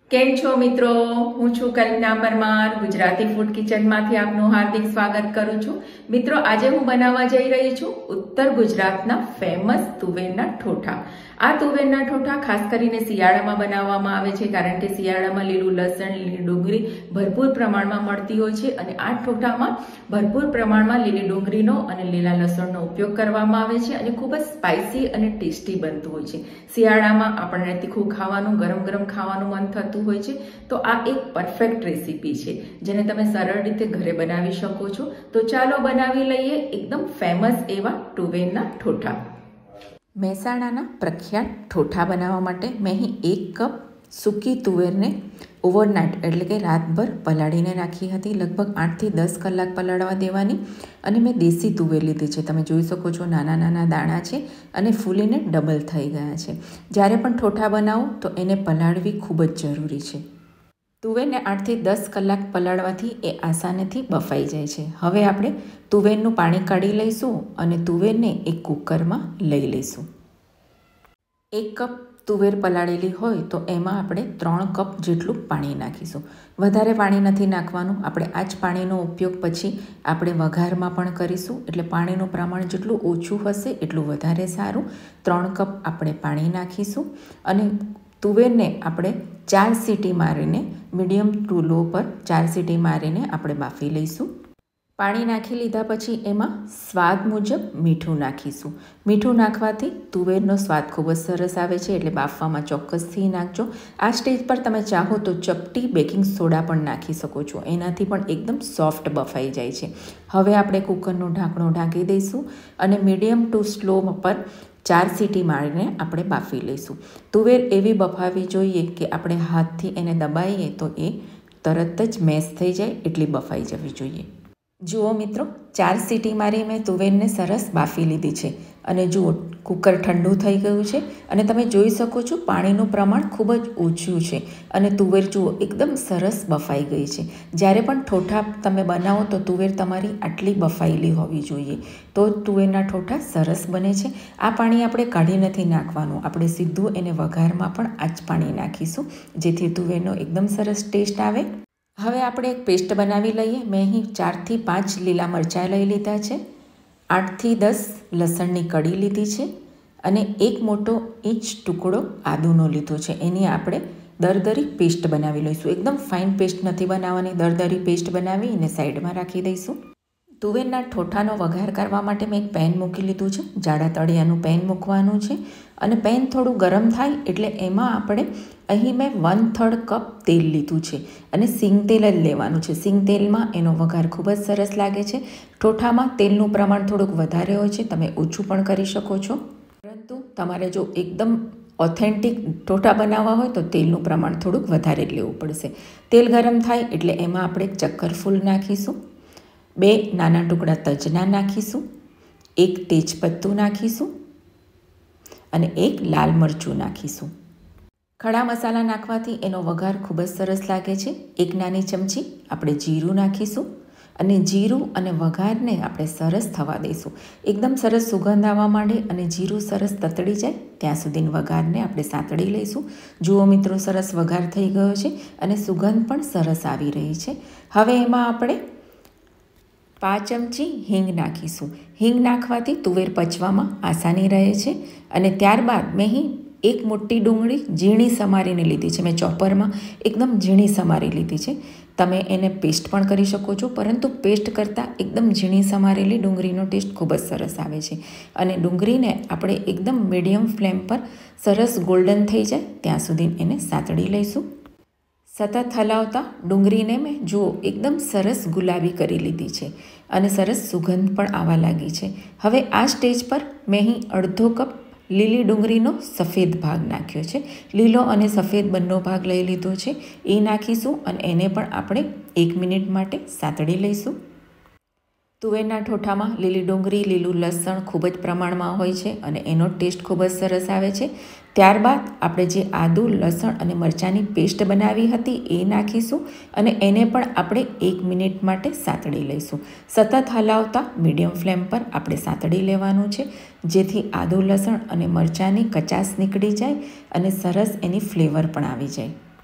કેમ છો મિત્રો? હું છું કલ્પના પરમાર. ગુજરાતી ફૂડ કિચનમાંથી આપનું હાર્દિક સ્વાગત કરું છું. મિત્રો, આજે હું બનાવવા જઈ રહી છું ઉત્તર ગુજરાતના ફેમસ તુવેરના ઠોઠા. આ તુવેરના ઠોઠા ખાસ કરીને શિયાળામાં બનાવવામાં આવે છે, કારણ કે શિયાળામાં લીલું લસણ, લીલી ડુંગળી ભરપૂર પ્રમાણમાં મળતી હોય છે અને આ ઠોઠામાં ભરપૂર પ્રમાણમાં લીલી ડુંગળીનો અને લીલા લસણનો ઉપયોગ કરવામાં આવે છે અને ખૂબ જ સ્પાઇસી અને ટેસ્ટી બનતું હોય છે. શિયાળામાં આપણને તીખું ખાવાનું, ગરમ ગરમ ખાવાનું મન થતું હોય છે, તો આ એક પરફેક્ટ રેસીપી છે જેને તમે સરળ રીતે ઘરે બનાવી શકો છો. તો ચાલો બનાવી લઈએ એકદમ ફેમસ એવા તુવેરના ઠોઠા. મહેસાણાના પ્રખ્યાત ઠોઠા બનાવવા માટે મેં અહીં 1 કપ સૂકી તુવેરને ઓવરનાઇટ એટલે કે રાતભર પલાળીને રાખી હતી. લગભગ 8 થી 10 કલાક પલાળવા દેવાની. અને મેં દેશી તુવેર લીધી છે. તમે જોઈ શકો છો નાના નાના દાણા છે અને ફૂલીને ડબલ થઈ ગયા છે. જ્યારે પણ ઠોઠા બનાવો તો એને પલાળવી ખૂબ જ જરૂરી છે. તુવેરને 8 થી 10 કલાક પલાળવાથી એ આસાનીથી બફાઈ જાય છે. હવે આપણે તુવેરનું પાણી કાઢી લઈશું અને તુવેરને એક કુકરમાં લઈ લઈશું. 1 કપ તુવેર પલાળેલી હોય તો એમાં આપણે 3 કપ જેટલું પાણી નાખીશું. વધારે પાણી નથી નાખવાનું. આપણે આ જ પાણીનો ઉપયોગ પછી આપણે વઘારમાં પણ કરીશું, એટલે પાણીનું પ્રમાણ જેટલું ઓછું હશે એટલું વધારે સારું. 3 કપ આપણે પાણી નાખીશું અને તુવેરને આપણે 4 સીટી મારીને મીડિયમ ટુ લો પર 4 સીટી મારીને આપણે બાફી લઈશું. પાણી નાખી લીધા પછી એમાં સ્વાદ મુજબ મીઠું નાખીશું. મીઠું નાખવાથી તુવેરનો સ્વાદ ખૂબ જ સરસ આવે છે, એટલે બાફવામાં ચોક્કસથી નાખજો. આ સ્ટેજ પર તમે ચાહો તો ચપટી બેકિંગ સોડા પણ નાખી શકો છો. એનાથી પણ એકદમ સોફ્ટ બફાઈ જાય છે. હવે આપણે કુકરનું ઢાંકણું ઢાંકી દઈશું અને મીડિયમ ટુ સ્લો પર 4 સીટી મારીને આપણે બાફી લઈશું. તુવેર એવી બફાવી જોઈએ કે આપણે હાથથી એને દબાઈએ તો એ તરત જ મેશ થઈ જાય એટલી બફાઈ જવી જોઈએ. જુઓ મિત્રો, 4 સીટી મારી મેં તુવેરને સરસ બાફી લીધી છે અને જુઓ કુકર ઠંડુ થઈ ગયું છે અને તમે જોઈ શકો છો પાણીનું પ્રમાણ ખૂબ જ ઓછું છે અને તુવેર જુઓ એકદમ સરસ બફાઈ ગઈ છે. જ્યારે પણ ઠોઠા તમે બનાવો તો તુવેર તમારી આટલી બફાયેલી હોવી જોઈએ, તો તુવેરના ઠોઠા સરસ બને છે. આ પાણી આપણે કાઢી નથી નાખવાનું. આપણે સીધું એને વઘારમાં પણ આ જ પાણી નાખીશું, જેથી તુવેરનો એકદમ સરસ ટેસ્ટ આવે. હવે આપણે એક પેસ્ટ બનાવી લઈએ. મેં અહીં 4 થી 5 લીલા મરચાં લઈ લીધા છે, 8 થી 10 લસણની કળી લીધી છે અને 1 મોટો ઇંચ ટુકડો આદુનો લીધો છે. એની આપણે દરદરી પેસ્ટ બનાવી લઈશું. એકદમ ફાઇન પેસ્ટ નથી બનાવવાની, દરદરી પેસ્ટ બનાવી અને સાઈડમાં રાખી દઈશું. તુવેરના ઠોઠાનો વઘાર કરવા માટે મેં એક પેન મૂકી લીધું છે. જાડા તળિયાનું પેન મૂકવાનું છે અને પેન થોડું ગરમ થાય એટલે એમાં આપણે અહીં મેં 1/3 કપ તેલ લીધું છે અને સિંગ તેલ જ લેવાનું છે. સિંગ તેલમાં એનો વઘાર ખૂબ જ સરસ લાગે છે. ઠોઠામાં તેલનું પ્રમાણ થોડુંક વધારે હોય છે, તમે ઓછું પણ કરી શકો છો. પરંતુ તમારે જો એકદમ ઓથેન્ટિક ઠોઠા બનાવવા હોય તો તેલનું પ્રમાણ થોડુંક વધારે જ લેવું પડશે. તેલ ગરમ થાય એટલે એમાં આપણે ચક્કરફૂલ નાખીશું, 2 નાના ટુકડા તજના નાખીશું, 1 તેજપત્તું નાખીશું અને 1 લાલ મરચું નાખીશું. ખડા મસાલા નાખવાથી એનો વઘાર ખૂબ જ સરસ લાગે છે. 1 નાની ચમચી આપણે જીરું નાખીશું અને જીરું અને વઘારને આપણે સરસ થવા દઈશું. એકદમ સરસ સુગંધ આવવા માંડે અને જીરું સરસ તતડી જાય ત્યાં સુધી વઘારને આપણે સાંતળી લઈશું. જુઓ મિત્રો, સરસ વઘાર થઈ ગયો છે અને સુગંધ પણ સરસ આવી રહી છે. હવે એમાં આપણે 5 ચમચી હિંગ નાખીશું. હિંગ નાખવાથી તુવેર પચવામાં આસાની રહે છે. અને ત્યારબાદ મેં અહીં 1 મોટી ડુંગળી ઝીણી સમારીને લીધી છે. મેં ચોપરમાં એકદમ ઝીણી સમારી લીધી છે. તમે એને પેસ્ટ પણ કરી શકો છો, પરંતુ પેસ્ટ કરતાં એકદમ ઝીણી સમારેલી ડુંગળીનો ટેસ્ટ ખૂબ જ સરસ આવે છે. અને ડુંગળીને આપણે એકદમ મીડિયમ ફ્લેમ પર સરસ ગોલ્ડન થઈ જાય ત્યાં સુધી એને સાંતળી લઈશું. સતત હલાવતા ડુંગળીને મેં જુઓ એકદમ સરસ ગુલાબી કરી લીધી છે અને સરસ સુગંધ પણ આવવા લાગી છે. હવે આ સ્ટેજ પર મેં અહીં અડધો કપ લીલી ડુંગળીનો સફેદ ભાગ નાખ્યો છે. લીલો અને સફેદ બંને ભાગ લઈ લીધો છે, એ નાખીશું અને એને પણ આપણે 1 મિનિટ માટે સાંતળી લઈશું. તુવેરના ઠોઠામાં લીલી ડુંગળી, લીલું લસણ ખૂબ જ પ્રમાણમાં હોય છે અને એનો ટેસ્ટ ખૂબ જ સરસ આવે છે. ત્યારબાદ આપણે જે આદુ, લસણ અને મરચાંની પેસ્ટ બનાવી હતી એ નાખીશું અને એને પણ આપણે 1 મિનિટ માટે સાંતળી લઈશું. સતત હલાવતા મીડિયમ ફ્લેમ પર આપણે સાંતળી લેવાનું છે, જેથી આદુ, લસણ અને મરચાંની કચાશ નીકળી જાય અને સરસ એની ફ્લેવર પણ આવી જાય.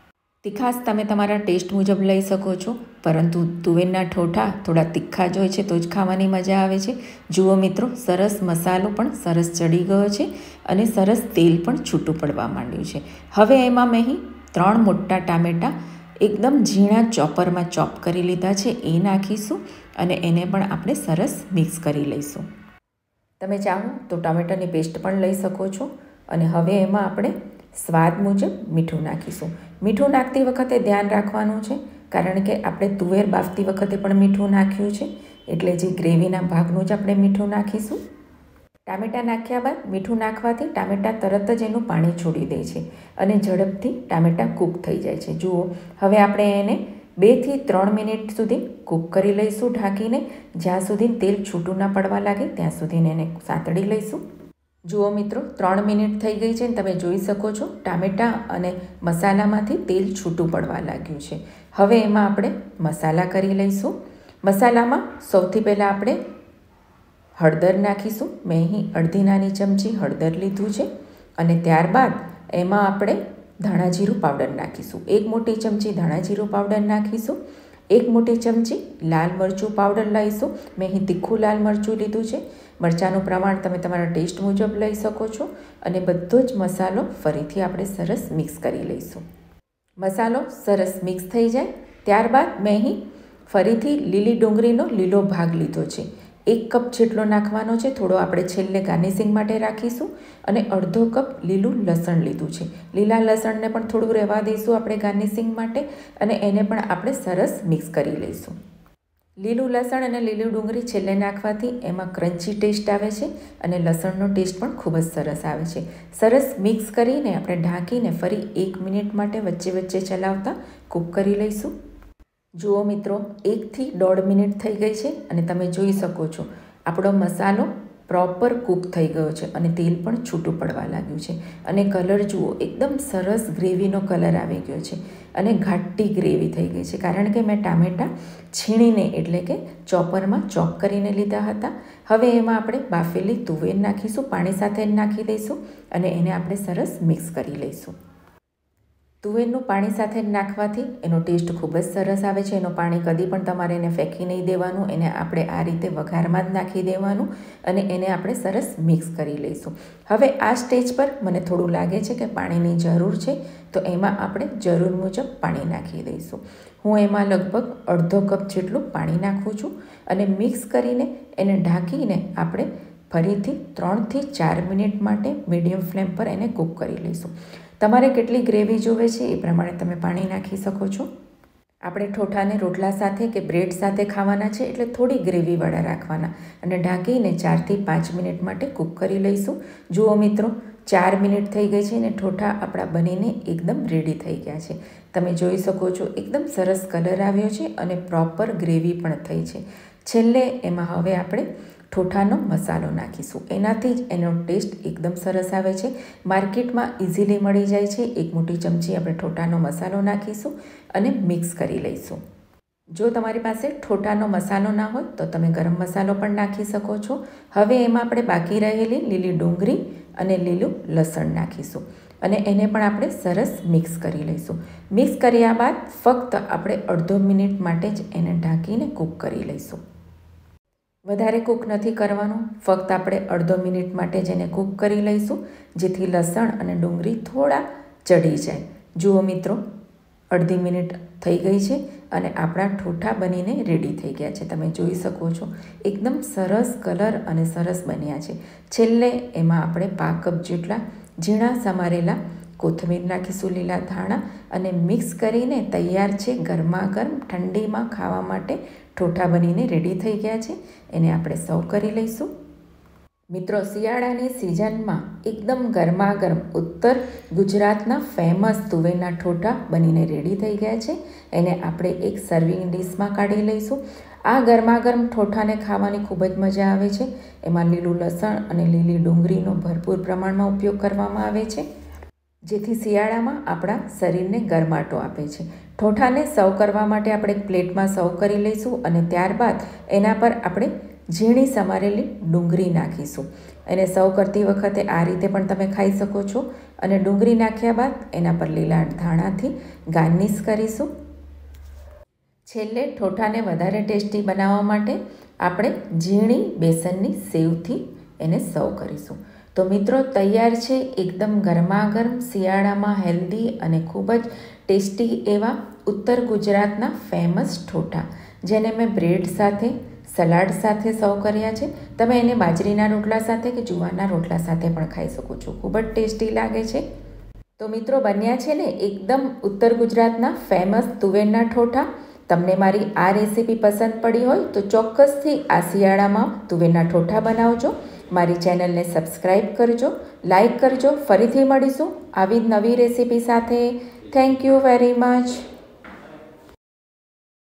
તીખાશ તમે તમારા ટેસ્ટ મુજબ લઈ શકો છો, પરંતુ તુવેરના ઠોઠા થોડા તીખા જ હોય છે તો જ ખાવાની મજા આવે છે. જુઓ મિત્રો, સરસ મસાલો પણ સરસ ચડી ગયો છે અને સરસ તેલ પણ છૂટું પડવા માંડ્યું છે. હવે એમાં મેં 3 મોટા ટામેટાં એકદમ ઝીણા ચોપરમાં ચોપ કરી લીધા છે, એ નાખીશું અને એને પણ આપણે સરસ મિક્સ કરી લઈશું. તમે ચાહો તો ટામેટાની પેસ્ટ પણ લઈ શકો છો. અને હવે એમાં આપણે સ્વાદ મુજબ મીઠું નાખીશું. મીઠું નાખતી વખતે ધ્યાન રાખવાનું છે, કારણ કે આપણે તુવેર બાફતી વખતે પણ મીઠું નાખ્યું છે, એટલે જે ગ્રેવીના ભાગનું જ આપણે મીઠું નાખીશું. ટામેટાં નાખ્યા બાદ મીઠું નાખવાથી ટામેટાં તરત જ એનું પાણી છોડી દે છે અને ઝડપથી ટામેટાં કૂક થઈ જાય છે. જુઓ, હવે આપણે એને 2 થી 3 મિનિટ સુધી કૂક કરી લઈશું ઢાંકીને, જ્યાં સુધી તેલ છૂટું ના પડવા લાગે ત્યાં સુધી એને સાંતળી લઈશું. જુઓ મિત્રો, 3 મિનિટ થઈ ગઈ છે અને તમે જોઈ શકો છો ટામેટાં અને મસાલામાંથી તેલ છૂટું પડવા લાગ્યું છે. હવે એમાં આપણે મસાલા કરી લઈશું. મસાલામાં સૌથી પહેલાં આપણે હળદર નાખીશું. મેં અહીં અડધી નાની ચમચી હળદર લીધું છે અને ત્યારબાદ એમાં આપણે ધાણા જીરું પાવડર નાખીશું. 1 મોટી ચમચી ધાણા જીરું પાવડર નાખીશું. 1 મોટી ચમચી લાલ મરચું પાવડર લઈશું. મેં અહીં તીખું લાલ મરચું લીધું છે. મરચાંનું પ્રમાણ તમે તમારા ટેસ્ટ મુજબ લઈ શકો છો. અને બધો જ મસાલો ફરીથી આપણે સરસ મિક્સ કરી લઈશું. મસાલો સરસ મિક્સ થઈ જાય ત્યારબાદ મેં અહીં ફરીથી લીલી ડુંગળીનો લીલો ભાગ લીધો છે. 1 કપ જેટલો નાખવાનો છે. થોડો આપણે છેલ્લે ગાર્નિશિંગ માટે રાખીશું. અને અડધો કપ લીલું લસણ લીધું છે. લીલા લસણને પણ થોડું રહેવા દઈશું આપણે ગાર્નિશિંગ માટે, અને એને પણ આપણે સરસ મિક્સ કરી લઈશું. લીલું લસણ અને લીલી ડુંગળી છેલ્લે નાખવાથી એમાં ક્રન્ચી ટેસ્ટ આવે છે અને લસણનો ટેસ્ટ પણ ખૂબ જ સરસ આવે છે. સરસ મિક્સ કરીને આપણે ઢાંકીને ફરી 1 મિનિટ માટે વચ્ચે વચ્ચે ચલાવતા કૂક કરી લઈશું. જુઓ મિત્રો, 1 થી 1.5 મિનિટ થઈ ગઈ છે અને તમે જોઈ શકો છો આપણો મસાલો પ્રોપર કૂક થઈ ગયો છે અને તેલ પણ છૂટું પડવા લાગ્યું છે. અને કલર જુઓ, એકદમ સરસ ગ્રેવીનો કલર આવી ગયો છે અને ઘાટી ગ્રેવી થઈ ગઈ છે, કારણ કે મેં ટામેટાં છીણીને એટલે કે ચોપરમાં ચોપ કરીને લીધા હતા. હવે એમાં આપણે બાફેલી તુવેર નાખીશું, પાણી સાથે નાખી દઈશું અને એને આપણે સરસ મિક્સ કરી લઈશું. તુવેરનું પાણી સાથે નાખવાથી એનો ટેસ્ટ ખૂબ જ સરસ આવે છે. એનું પાણી કદી પણ તમારે એને ફેંકી નહીં દેવાનું, એને આપણે આ રીતે વઘારમાં જ નાખી દેવાનું અને એને આપણે સરસ મિક્સ કરી લઈશું. હવે આ સ્ટેજ પર મને થોડું લાગે છે કે પાણીની જરૂર છે, તો એમાં આપણે જરૂર મુજબ પાણી નાખી દઈશું. હું એમાં લગભગ અડધો કપ જેટલું પાણી નાખું છું અને મિક્સ કરીને એને ઢાંકીને આપણે ફરીથી 3 થી 4 મિનિટ માટે મીડિયમ ફ્લેમ પર એને કૂક કરી લઈશું. તમારે કેટલી ગ્રેવી જોવે છે એ પ્રમાણે તમે પાણી નાખી શકો છો. આપણે ઠોઠાને રોટલા સાથે કે બ્રેડ સાથે ખાવાના છે, એટલે થોડી ગ્રેવીવાળા રાખવાના અને ઢાંકીને 4 થી 5 મિનિટ માટે કૂક કરી લઈશું. જુઓ મિત્રો, 4 મિનિટ થઈ ગઈ છે અને ઠોઠા આપણા બનીને એકદમ રેડી થઈ ગયા છે. તમે જોઈ શકો છો એકદમ સરસ કલર આવ્યો છે અને પ્રોપર ગ્રેવી પણ થઈ છે. છેલ્લે એમાં હવે આપણે ઠોઠાનો મસાલો નાખીશું. એનાથી જ એનો ટેસ્ટ એકદમ સરસ આવે છે. માર્કેટમાં ઇઝીલી મળી જાય છે. 1 મોટી ચમચી આપણે ઠોઠાનો મસાલો નાખીશું અને મિક્સ કરી લઈશું. જો તમારી પાસે ઠોઠાનો મસાલો ના હોય તો તમે ગરમ મસાલો પણ નાખી શકો છો. હવે એમાં આપણે બાકી રહેલી લીલી ડુંગળી અને લીલું લસણ નાખીશું અને એને પણ આપણે સરસ મિક્સ કરી લઈશું. મિક્સ કર્યા બાદ ફક્ત આપણે અડધો મિનિટ માટે જ એને ઢાંકીને કૂક કરી લઈશું. વધારે કૂક નથી કરવાનું, ફક્ત આપણે અડધો મિનિટ માટે જ એને કૂક કરી લઈશું, જેથી લસણ અને ડુંગળી થોડા ચડી જાય. જુઓ મિત્રો, અડધી મિનિટ થઈ ગઈ છે અને આપણા ઠોઠા બનીને રેડી થઈ ગયા છે. તમે જોઈ શકો છો એકદમ સરસ કલર અને સરસ બન્યા છે. છેલ્લે એમાં આપણે 5 કપ જેટલા ઝીણા સમારેલા કોથમીર નાખીશું, લીલા ધાણા, અને મિક્સ કરીને તૈયાર છે. ગરમા ગરમ ઠંડીમાં ખાવા માટે ઠોઠા બનીને રેડી થઈ ગયા છે. એને આપણે સર્વ કરી લઈશું. મિત્રો, શિયાળાની સિઝનમાં એકદમ ગરમા ગરમ ઉત્તર ગુજરાતના ફેમસ તુવેરના ઠોઠા બનીને રેડી થઈ ગયા છે. એને આપણે એક સર્વિંગ ડીશમાં કાઢી લઈશું. આ ગરમા ગરમ ઠોઠાને ખાવાની ખૂબ જ મજા આવે છે. એમાં લીલું લસણ અને લીલી ડુંગળીનો ભરપૂર પ્રમાણમાં ઉપયોગ કરવામાં આવે છે, જેથી શિયાળામાં આપણા શરીરને ગરમાટો આપે છે. ઠોઠાને સર્વ કરવા માટે આપણે એક પ્લેટમાં સર્વ કરી લઈશું અને ત્યારબાદ એના પર આપણે ઝીણી સમારેલી ડુંગળી નાખીશું. એને સર્વ કરતી વખતે આ રીતે પણ તમે ખાઈ શકો છો. અને ડુંગળી નાખ્યા બાદ એના પર લીલા ધાણાથી ગાર્નિશ કરીશું. છેલ્લે ઠોઠાને વધારે ટેસ્ટી બનાવવા માટે આપણે ઝીણી બેસનની સેવથી એને સર્વ કરીશું. તો મિત્રો તૈયાર છે એકદમ ગરમાગરમ શિયાળામાં હેલ્ધી અને ખૂબ જ ટેસ્ટી એવા ઉત્તર ગુજરાતના ફેમસ ઠોઠા, જેને મેં બ્રેડ સાથે સલાડ સાથે સર્વ કર્યા છે. તમે એને બાજરીના રોટલા સાથે કે જુવારના રોટલા સાથે પણ ખાઈ શકો છો. ખૂબ જ ટેસ્ટી લાગે છે. તો મિત્રો બન્યા છે ને એકદમ ઉત્તર ગુજરાતના ફેમસ તુવેરના ઠોઠા. તમને મારી આ રેસીપી પસંદ પડી હોય તો ચોક્કસથી આ શિયાળામાં તુવેરના ઠોઠા બનાવજો. મારી ચેનલને સબસ્ક્રાઈબ કરજો, લાઈક કરજો. ફરીથી મળીશું આવી જ નવી રેસીપી સાથે. Thank you very much.